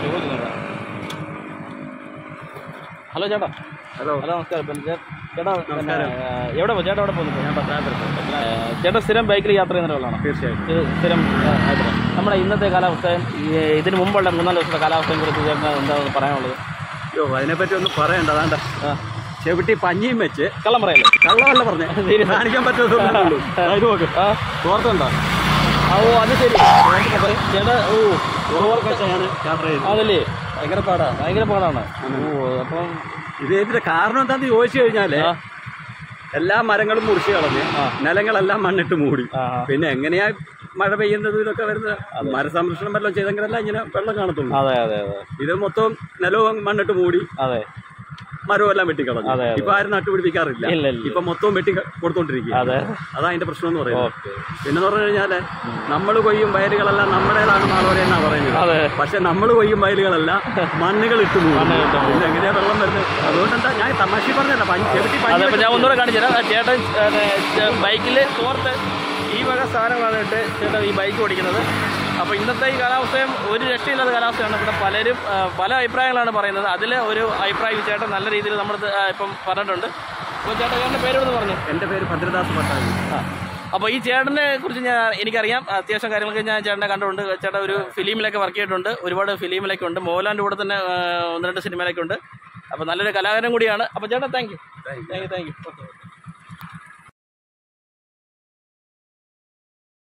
Hello ചേട്ടാ. Hello നമസ്കാരം. ചേട്ടാ എവിടെ പോകുന്നു? ഞാൻ പത്തനാപുരത്ത്. ചേട്ടാ സ്ഥിരം ബൈക്കിൽ യാത്ര ചെയ്യുന്ന ഒരാളാണോ? തീർച്ചയായും. സ്ഥിരം യാത്ര. നമ്മുടെ ഇന്നത്തെ കാലാവസ്ഥയും ഇതിന് മുമ്പുള്ള 3-4 ദിവസത്തെ കാലാവസ്ഥയെ കുറിച്ച് ചേട്ടന് എന്താണെന്ന് പറയാനുള്ളത്? അയ്യോ, അതിനെപ്പറ്റി ഒന്നും പറയണ്ട. അതാണ്ട ചെവിട്ടി പഞ്ഞിയും വെച്ച് കള്ളം പറയല്ലേ? കള്ളമല്ല പറഞ്ഞേ, കാണിക്കാൻ പറ്റുള്ളൂ. അത് നോക്ക്, തോർത്തുണ്ടോ? ഓ അത് ശരി ചേട്ടാ. യാത്ര ചെയ്തു. അതല്ലേ ഭയങ്കര പാടാണ്. ഓ അപ്പം ഇതിന്റെ കാരണം എന്താന്ന് ചോദിച്ചു കഴിഞ്ഞാല് എല്ലാ മരങ്ങളും മുറിച്ച് കളഞ്ഞ് നിലങ്ങളെല്ലാം മണ്ണിട്ട് മൂടി. പിന്നെ എങ്ങനെയാ മഴ പെയ്യുന്നത് ഇതൊക്കെ വരുന്നത്? മരസംരക്ഷണം വല്ലതും ചെയ്തെങ്കിലല്ല ഇങ്ങനെ വെള്ളം കാണത്തുള്ളൂ. ഇത് മൊത്തം നിലവും മണ്ണിട്ട് മൂടി, മരവും എല്ലാം വെട്ടിക്കളഞ്ഞു. ഇപ്പൊ ആരും നട്ടുപിടിപ്പിക്കാറില്ല. ഇപ്പൊ മൊത്തവും വെട്ടി കൊടുത്തോണ്ടിരിക്കുക. അതാ അതിന്റെ പ്രശ്നം എന്ന് പറയുന്നത്. പിന്നെ പറഞ്ഞു കഴിഞ്ഞാല് നമ്മൾ കൊയ്യും വയലുകളെല്ലാം നമ്മുടേതാണ് മാളവരെന്നാ പറയുന്നത്. പക്ഷെ നമ്മൾ കൊയ്യും വയലുകളെല്ലാം മണ്ണുകൾ ഇട്ട് മൂടും. പിന്നെ എങ്ങനെയാ വെള്ളം വരുന്നത്? അതുകൊണ്ട് എന്താ ഞാൻ തമാശ പറഞ്ഞല്ല. ഞാൻ ഒന്നുകൂടെ കാണിച്ചു തരാം. ചേട്ടൻ ബൈക്കിൽ തോർത്ത് ഈ വക സാധനങ്ങളാണ് ഇട്ട് ചേട്ടൻ ഈ ബൈക്ക് ഓടിക്കുന്നത്. അപ്പോൾ ഇന്നത്തെ ഈ കാലാവസ്ഥയും ഒരു രക്ഷയില്ലാത്ത കാലാവസ്ഥയാണ്. ഇവിടെ പലരും പല അഭിപ്രായങ്ങളാണ് പറയുന്നത്. അതിൽ ഒരു അഭിപ്രായം ചേട്ടൻ നല്ല രീതിയിൽ നമ്മൾ ഇപ്പം പറഞ്ഞിട്ടുണ്ട്. അപ്പോൾ ചേട്ടൻ്റെ പേരെന്ന് പറഞ്ഞു? എൻ്റെ പേര് ഭദ്രദാസ് പട്ടാഴി. അപ്പോൾ ഈ ചേട്ടനെ കുറിച്ച് എനിക്കറിയാം. അത്യാവശ്യം കാര്യങ്ങളൊക്കെ ഞാൻ ചേട്ടനെ കണ്ടിട്ടുണ്ട്. ചേട്ടൻ ഒരു ഫിലിമിലൊക്കെ വർക്ക് ചെയ്തിട്ടുണ്ട്. ഒരുപാട് ഫിലിമിലൊക്കെ ഉണ്ട്. മോഹൻലാലിൻ്റെ കൂടെ തന്നെ 1-2 സിനിമയിലൊക്കെ ഉണ്ട്. അപ്പോൾ നല്ലൊരു കലാകാരൻ കൂടിയാണ്. അപ്പോൾ ചേട്ടാ താങ്ക് യു.